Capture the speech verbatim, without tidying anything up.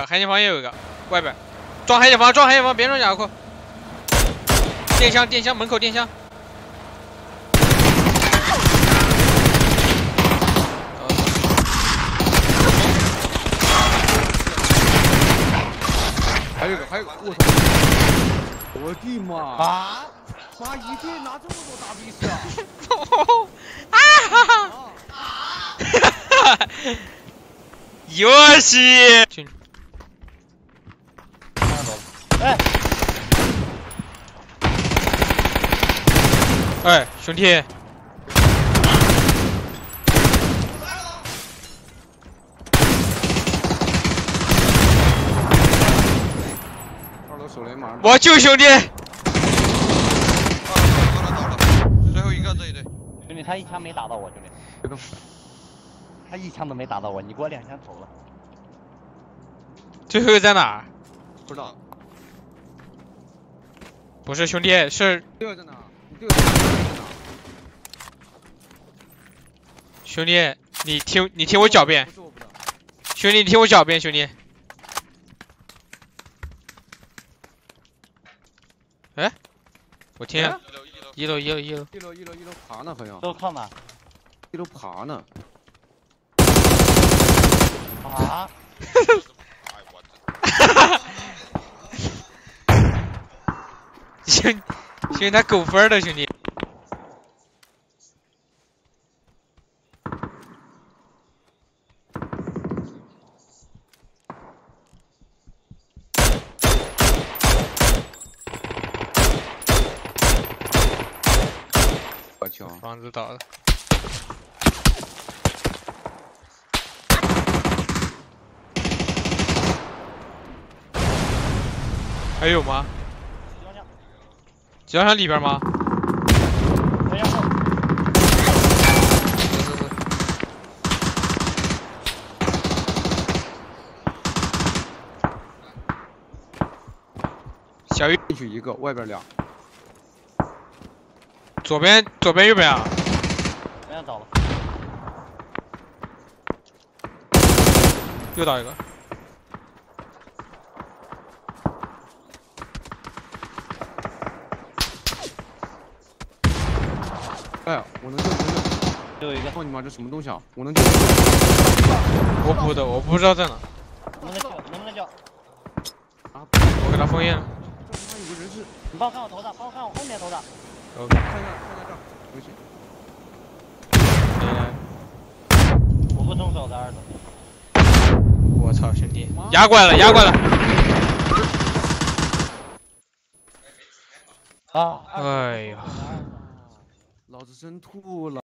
海鲜房也有一个，外边装海鲜房，装海鲜房，别装甲库。电箱，电箱门口电箱。 还有个，还有个，我操！我的妈！啊！妈，一个人拿这么多大逼死啊！ 啊哈哈！哈哈哈！游戏。 哎！ 哎，兄弟！ 二楼手雷马上。 我救兄弟！ 到了到了，最后一个这一队。 兄弟，他一枪没打到我，兄弟。别动。他一枪都没打到我，你给我两枪投了。 最后一个在哪儿？ 不知道。 不是兄弟，是。 第二在哪？你第二在哪？ 兄弟，你听，你听我狡辩。 不是我不知道。 兄弟，你听我狡辩，兄弟。哎，我听。一楼，一楼，一楼。 一楼，一楼，一楼爬呢，好像。 都靠哪？ 一楼爬呢。 啊！ 兄，兄弟他狗分的兄弟。 我去， 房子倒了。还有吗？集装箱里边吗？小鱼进去一个，外边俩。 左边，左边，右边啊！ 没人找了。 又倒一个。 哎呀，我能救，我能救。 最后一个。 操你妈，这什么东西啊！我能救。 我补的，我不知道在哪。 能不能救？能不能救？ 啊！ 我给他封印了。 这他妈有个人是。 你帮我看我头上，帮我看我后面头上。 OK。 看一下，看一下这儿，回去。 来来。 我不动手的儿子。 我操，兄弟，压过来了，压过来了。 啊！ 哎呀， 老子真吐了。